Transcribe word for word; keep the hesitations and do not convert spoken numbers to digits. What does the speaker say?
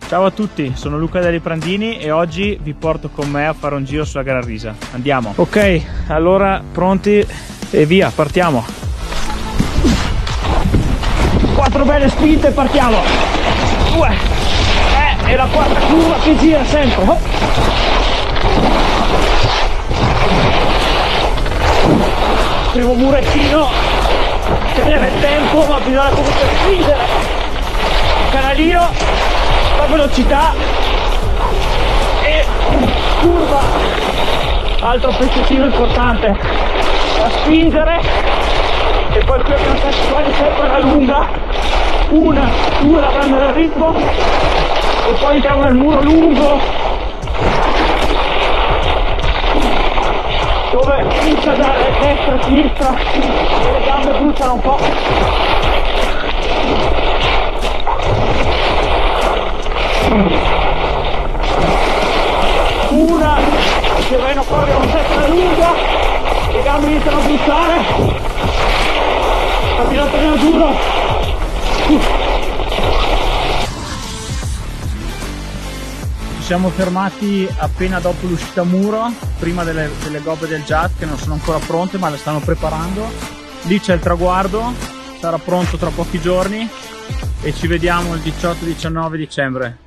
Ciao a tutti, sono Luca Dei Prandini e oggi vi porto con me a fare un giro sulla Gran Risa. Andiamo! Ok, allora pronti e via, partiamo! Quattro belle spinte e partiamo! Due! Eh, e la quarta curva che gira sempre! Oh. Primo murettino, che deve il tempo, ma bisogna comunque spingere! Canalino! La velocità e curva, altro pezzettino importante da spingere, e poi qui abbiamo fatto sempre la lunga, una, due da prendere il ritmo e poi entriamo nel muro lungo dove inizia a dare destra e sinistra e le gambe bruciano un po'. Una che va in fuori una setta lunga, le gambe iniziano a bruciare, camminato nel duro. Ci siamo fermati appena dopo l'uscita muro, prima delle, delle gobbe del jet che non sono ancora pronte ma le stanno preparando. Lì c'è il traguardo, sarà pronto tra pochi giorni e ci vediamo il diciotto diciannove dicembre.